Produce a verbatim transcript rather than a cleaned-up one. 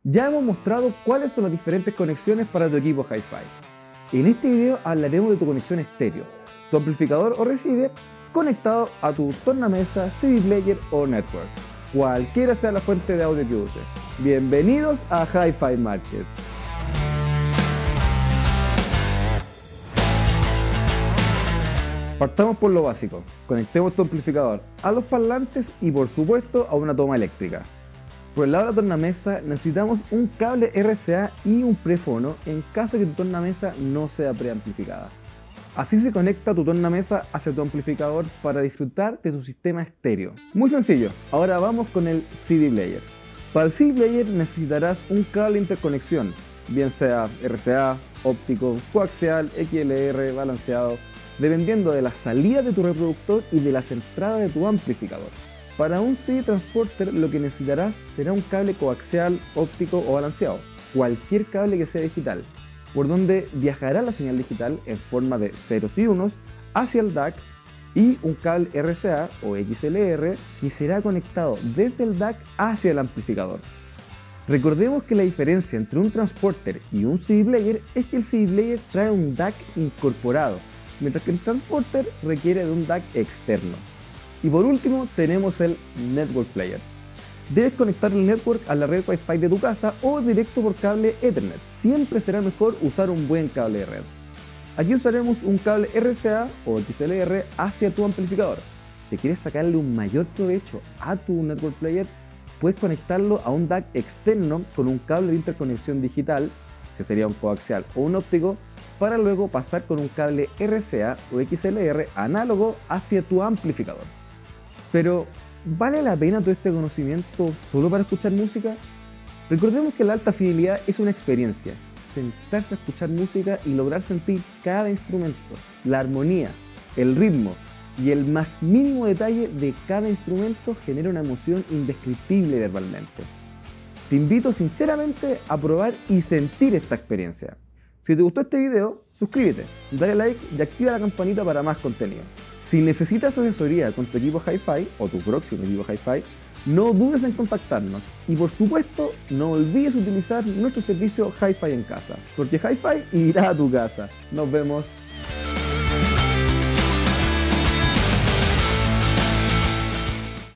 Ya hemos mostrado cuáles son las diferentes conexiones para tu equipo Hi-Fi. En este video hablaremos de tu conexión estéreo, tu amplificador o receiver conectado a tu tornamesa, C D player o network, cualquiera sea la fuente de audio que uses. Bienvenidos a Hi-Fi Market. Partamos por lo básico. Conectemos tu amplificador a los parlantes y por supuesto a una toma eléctrica. Por el lado de la tornamesa necesitamos un cable R C A y un prefono en caso de que tu tornamesa no sea preamplificada. Así se conecta tu tornamesa hacia tu amplificador para disfrutar de tu sistema estéreo. Muy sencillo, ahora vamos con el C D player. Para el C D player necesitarás un cable de interconexión, bien sea R C A, óptico, coaxial, X L R, balanceado, dependiendo de la salida de tu reproductor y de las entradas de tu amplificador. Para un C D transporter lo que necesitarás será un cable coaxial, óptico o balanceado, cualquier cable que sea digital, por donde viajará la señal digital en forma de ceros y unos hacia el D A C, y un cable R C A o X L R que será conectado desde el D A C hacia el amplificador. Recordemos que la diferencia entre un transporter y un C D player es que el C D player trae un D A C incorporado, mientras que el transporter requiere de un D A C externo. Y por último tenemos el Network Player. Debes conectar el network a la red Wi-Fi de tu casa o directo por cable Ethernet. Siempre será mejor usar un buen cable de red. Aquí usaremos un cable R C A o X L R hacia tu amplificador. Si quieres sacarle un mayor provecho a tu Network Player, puedes conectarlo a un D A C externo con un cable de interconexión digital, que sería un coaxial o un óptico, para luego pasar con un cable R C A o X L R análogo hacia tu amplificador. Pero, ¿vale la pena todo este conocimiento solo para escuchar música? Recordemos que la alta fidelidad es una experiencia. Sentarse a escuchar música y lograr sentir cada instrumento, la armonía, el ritmo y el más mínimo detalle de cada instrumento genera una emoción indescriptible verbalmente. Te invito sinceramente a probar y sentir esta experiencia. Si te gustó este video, suscríbete, dale like y activa la campanita para más contenido. Si necesitas asesoría con tu equipo Hi-Fi o tu próximo equipo Hi-Fi, no dudes en contactarnos y por supuesto no olvides utilizar nuestro servicio Hi-Fi en casa, porque Hi-Fi irá a tu casa. Nos vemos.